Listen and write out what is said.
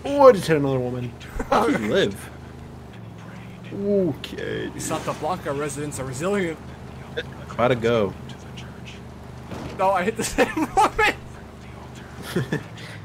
Oh, I just hit another woman. How do you live? Okay. Santa Blanca residents are resilient. Gotta go. No, I hit the same woman.